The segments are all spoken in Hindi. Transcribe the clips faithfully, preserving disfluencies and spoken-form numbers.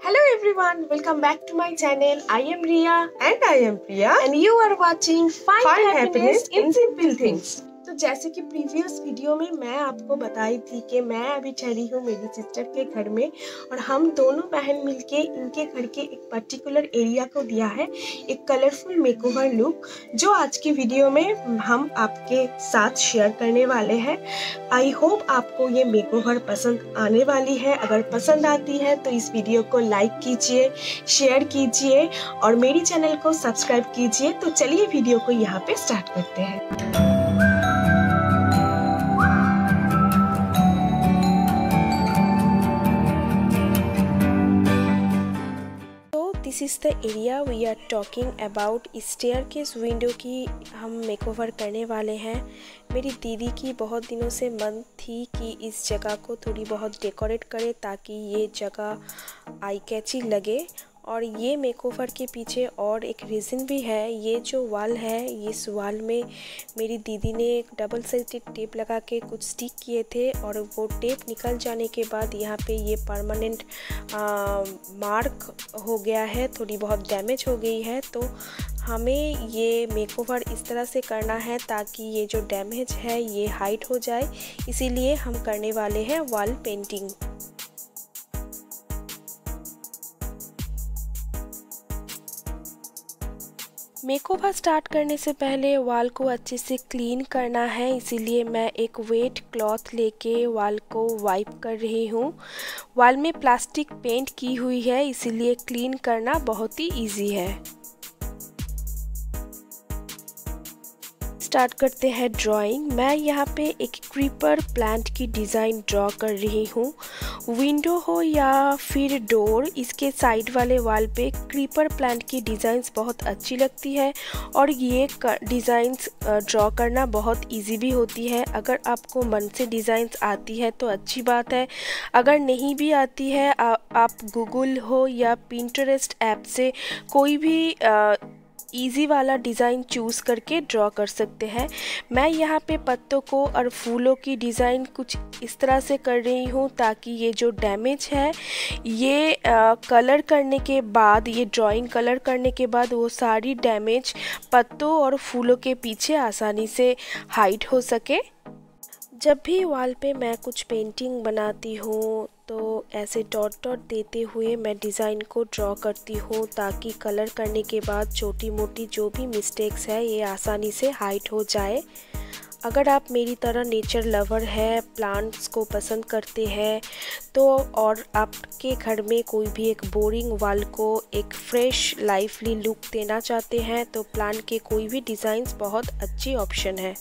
Hello everyone, welcome back to my channel. I am Riya and I am Priya and you are watching Find, Find Happiness, Happiness in in Simple Simple Things. तो जैसे कि प्रीवियस वीडियो में मैं आपको बताई थी कि मैं अभी ठहरी हूँ मेरी सिस्टर के घर में और हम दोनों बहन मिलके इनके घर के एक पर्टिकुलर एरिया को दिया है एक कलरफुल मेकओवर लुक, जो आज की वीडियो में हम आपके साथ शेयर करने वाले हैं। आई होप आपको ये मेकओवर पसंद आने वाली है। अगर पसंद आती है तो इस वीडियो को लाइक कीजिए, शेयर कीजिए और मेरी चैनल को सब्सक्राइब कीजिए। तो चलिए वीडियो को यहाँ पे स्टार्ट करते हैं। This is the area we are talking about. Staircase window की हम मेकओवर करने वाले हैं। मेरी दीदी की बहुत दिनों से मन थी कि इस जगह को थोड़ी बहुत डेकोरेट करे ताकि ये जगह आई कैची लगे। और ये मेकओवर के पीछे और एक रीज़न भी है। ये जो वॉल है, इस वॉल में मेरी दीदी ने एक डबल साइडेड टेप लगा के कुछ स्टिक किए थे और वो टेप निकल जाने के बाद यहाँ पे ये परमानेंट मार्क हो गया है, थोड़ी बहुत डैमेज हो गई है। तो हमें ये मेकओवर इस तरह से करना है ताकि ये जो डैमेज है ये हाइड हो जाए, इसीलिए हम करने वाले हैं वॉल पेंटिंग। मेकओवर स्टार्ट करने से पहले वॉल को अच्छे से क्लीन करना है, इसीलिए मैं एक वेट क्लॉथ लेके वॉल को वाइप कर रही हूँ। वॉल में प्लास्टिक पेंट की हुई है, इसीलिए क्लीन करना बहुत ही इजी है। स्टार्ट करते हैं ड्राइंग। मैं यहाँ पे एक क्रीपर प्लांट की डिज़ाइन ड्रॉ कर रही हूँ। विंडो हो या फिर डोर, इसके साइड वाले वॉल पे क्रीपर प्लांट की डिज़ाइंस बहुत अच्छी लगती है और ये डिज़ाइंस ड्रॉ करना बहुत इजी भी होती है। अगर आपको मन से डिज़ाइंस आती है तो अच्छी बात है, अगर नहीं भी आती है आ, आप गूगल हो या पिंटरेस्ट ऐप से कोई भी आ, इजी वाला डिज़ाइन चूज़ करके ड्रॉ कर सकते हैं। मैं यहाँ पे पत्तों को और फूलों की डिज़ाइन कुछ इस तरह से कर रही हूँ ताकि ये जो डैमेज है ये आ, कलर करने के बाद, ये ड्राइंग कलर करने के बाद वो सारी डैमेज पत्तों और फूलों के पीछे आसानी से हाइड हो सके। जब भी वॉल पे मैं कुछ पेंटिंग बनाती हूँ तो ऐसे डॉट डॉट देते हुए मैं डिज़ाइन को ड्रॉ करती हूँ ताकि कलर करने के बाद छोटी मोटी जो भी मिस्टेक्स है ये आसानी से हाइड हो जाए। अगर आप मेरी तरह नेचर लवर है, प्लांट्स को पसंद करते हैं तो और आपके घर में कोई भी एक बोरिंग वॉल को एक फ्रेश लाइवली लुक देना चाहते हैं तो प्लांट के कोई भी डिज़ाइंस बहुत अच्छी ऑप्शन है।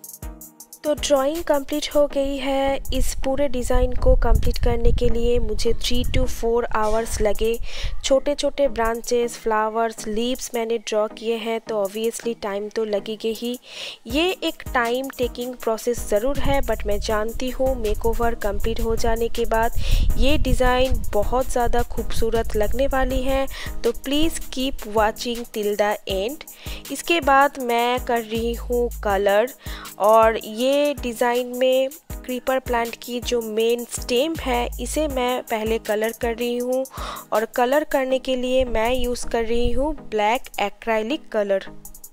तो ड्राइंग कंप्लीट हो गई है। इस पूरे डिज़ाइन को कंप्लीट करने के लिए मुझे थ्री टू फोर आवर्स लगे। छोटे छोटे ब्रांचेस, फ्लावर्स, लीव्स मैंने ड्रॉ किए हैं तो ऑब्वियसली टाइम तो लगेगी ही। ये एक टाइम टेकिंग प्रोसेस ज़रूर है, बट मैं जानती हूँ मेकओवर कंप्लीट हो जाने के बाद ये डिज़ाइन बहुत ज़्यादा खूबसूरत लगने वाली है। तो please keep watching till the end. इसके बाद मैं कर रही हूँ कलर, और ये डिज़ाइन में क्रीपर प्लांट की जो मेन स्टेम है इसे मैं पहले कलर कर रही हूँ और कलर करने के लिए मैं यूज़ कर रही हूँ ब्लैक एक्राइलिक कलर।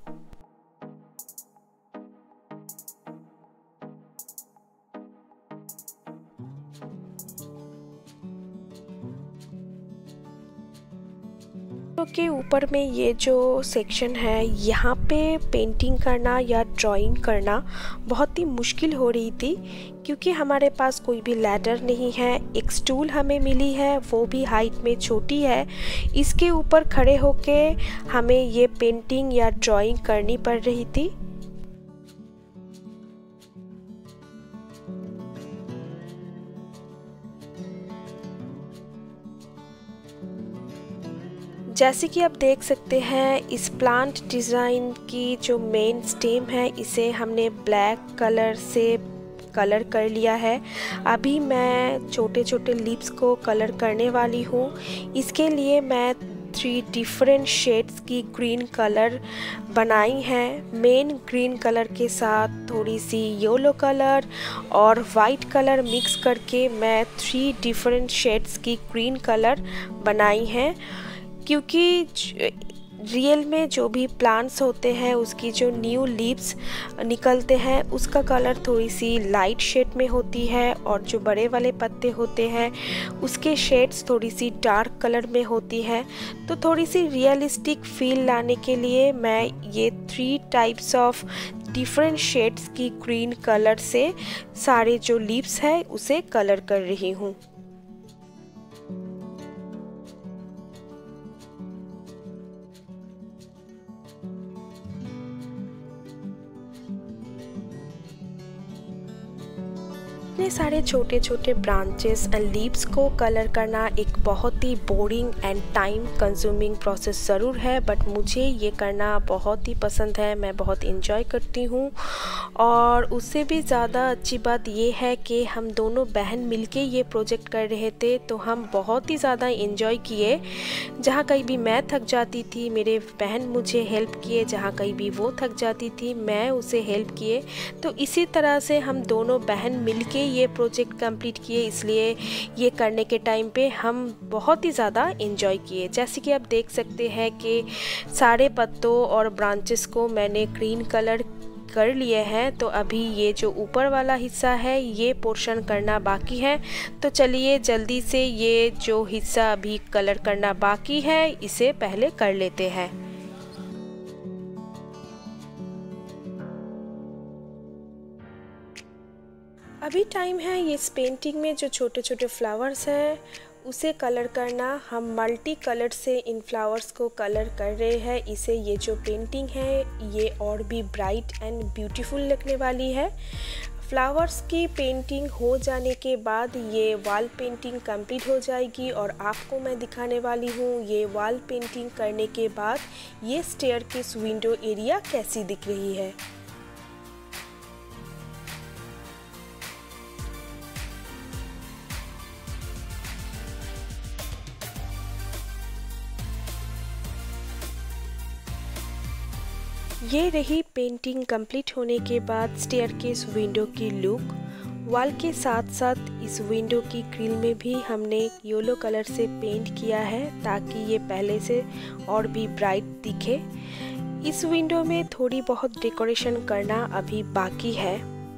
के ऊपर में ये जो सेक्शन है यहाँ पे पेंटिंग करना या ड्राइंग करना बहुत ही मुश्किल हो रही थी क्योंकि हमारे पास कोई भी लैडर नहीं है। एक स्टूल हमें मिली है, वो भी हाइट में छोटी है। इसके ऊपर खड़े होके हमें ये पेंटिंग या ड्राइंग करनी पड़ रही थी। जैसे कि आप देख सकते हैं इस प्लांट डिज़ाइन की जो मेन स्टेम है इसे हमने ब्लैक कलर से कलर कर लिया है। अभी मैं छोटे छोटे लीव्स को कलर करने वाली हूँ। इसके लिए मैं थ्री डिफरेंट शेड्स की ग्रीन कलर बनाई हैं। मेन ग्रीन कलर के साथ थोड़ी सी येलो कलर और वाइट कलर मिक्स करके मैं थ्री डिफरेंट शेड्स की ग्रीन कलर बनाई हैं, क्योंकि रियल में जो भी प्लांट्स होते हैं उसकी जो न्यू लीव्स निकलते हैं उसका कलर थोड़ी सी लाइट शेड में होती है, और जो बड़े वाले पत्ते होते हैं उसके शेड्स थोड़ी सी डार्क कलर में होती है। तो थोड़ी सी रियलिस्टिक फील लाने के लिए मैं ये three types of different shades की ग्रीन कलर से सारे जो लीव्स हैं उसे कलर कर रही हूँ। इतने सारे छोटे छोटे ब्रांचेस एंड लीव्स को कलर करना एक बहुत ही boring and time consuming process ज़रूर है, बट मुझे ये करना बहुत ही पसंद है। मैं बहुत इंजॉय करती हूँ, और उससे भी ज़्यादा अच्छी बात ये है कि हम दोनों बहन मिलके ये प्रोजेक्ट कर रहे थे, तो हम बहुत ही ज़्यादा इंजॉय किए। जहाँ कहीं भी मैं थक जाती थी मेरे बहन मुझे हेल्प किए, जहाँ कहीं भी वो थक जाती थी मैं उसे हेल्प किए। तो इसी तरह से हम दोनों बहन मिलके ये प्रोजेक्ट कंप्लीट किए, इसलिए ये करने के टाइम पे हम बहुत ही ज़्यादा एंजॉय किए। जैसे कि आप देख सकते हैं कि सारे पत्तों और ब्रांचेस को मैंने ग्रीन कलर कर लिए हैं। तो अभी ये जो ऊपर वाला हिस्सा है ये पोर्शन करना बाकी है। तो चलिए जल्दी से ये जो हिस्सा अभी कलर करना बाकी है इसे पहले कर लेते हैं। अभी टाइम है ये इस पेंटिंग में जो छोटे छोटे फ्लावर्स हैं उसे कलर करना। हम मल्टी कलर से इन फ्लावर्स को कलर कर रहे हैं। इसे ये जो पेंटिंग है ये और भी ब्राइट एंड ब्यूटीफुल लगने वाली है। फ्लावर्स की पेंटिंग हो जाने के बाद ये वॉल पेंटिंग कंप्लीट हो जाएगी, और आपको मैं दिखाने वाली हूँ ये वॉल पेंटिंग करने के बाद ये स्टेयरकेस विंडो एरिया कैसी दिख रही है। ये रही पेंटिंग कंप्लीट होने के बाद स्टेयरकेस विंडो की लुक। वॉल के साथ साथ इस विंडो की ग्रिल में भी हमने येलो कलर से पेंट किया है ताकि ये पहले से और भी ब्राइट दिखे। इस विंडो में थोड़ी बहुत डेकोरेशन करना अभी बाकी है।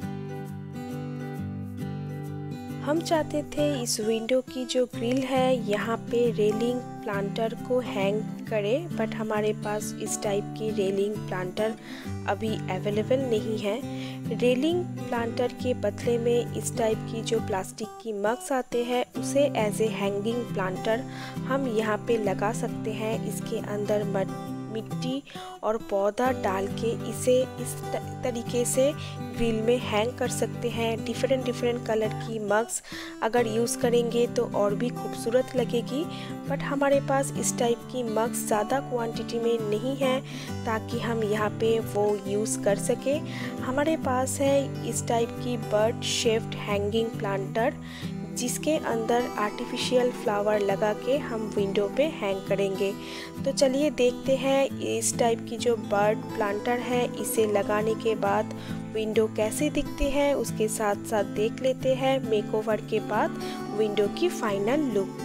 हम चाहते थे इस विंडो की जो ग्रिल है यहाँ पे रेलिंग प्लांटर को हैंग करें, बट हमारे पास इस टाइप की रेलिंग प्लांटर अभी अवेलेबल नहीं है। रेलिंग प्लांटर के बदले में इस टाइप की जो प्लास्टिक की मग्स आते हैं उसे एज ए हैंगिंग प्लांटर हम यहाँ पे लगा सकते हैं। इसके अंदर मड मिट्टी और पौधा डाल के इसे इस तरीके से ग्रिल में हैंग कर सकते हैं। डिफरेंट डिफरेंट कलर की मग्स अगर यूज़ करेंगे तो और भी खूबसूरत लगेगी, बट हमारे पास इस टाइप की मग्स ज़्यादा क्वांटिटी में नहीं है ताकि हम यहाँ पे वो यूज़ कर सके। हमारे पास है इस टाइप की बर्ड शेप्ड हैंगिंग प्लांटर जिसके अंदर आर्टिफिशियल फ्लावर लगा के हम विंडो पे हैंग करेंगे। तो चलिए देखते हैं इस टाइप की जो बर्ड प्लांटर है इसे लगाने के बाद विंडो कैसे दिखती है। उसके साथ साथ देख लेते हैं मेकओवर के बाद विंडो की फाइनल लुक।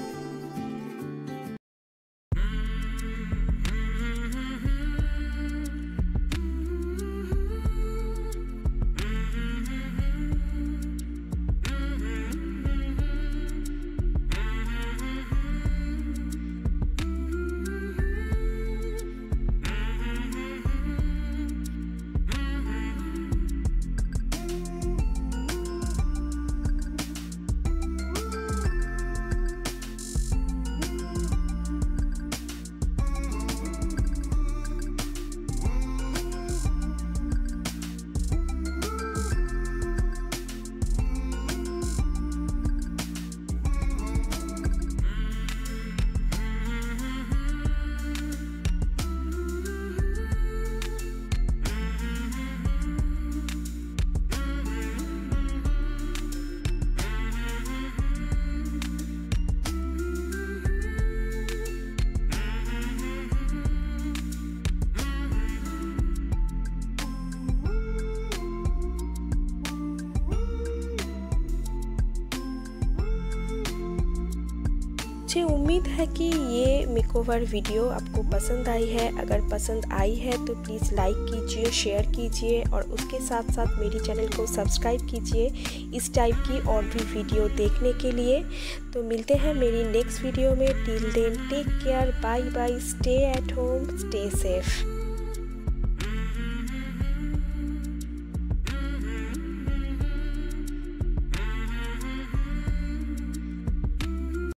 उम्मीद है कि ये मेकओवर वीडियो आपको पसंद आई है। अगर पसंद आई है तो प्लीज़ लाइक कीजिए, शेयर कीजिए और उसके साथ साथ मेरी चैनल को सब्सक्राइब कीजिए इस टाइप की और भी वीडियो देखने के लिए। तो मिलते हैं मेरी नेक्स्ट वीडियो में। Till then take care, bye bye, stay at home, stay safe.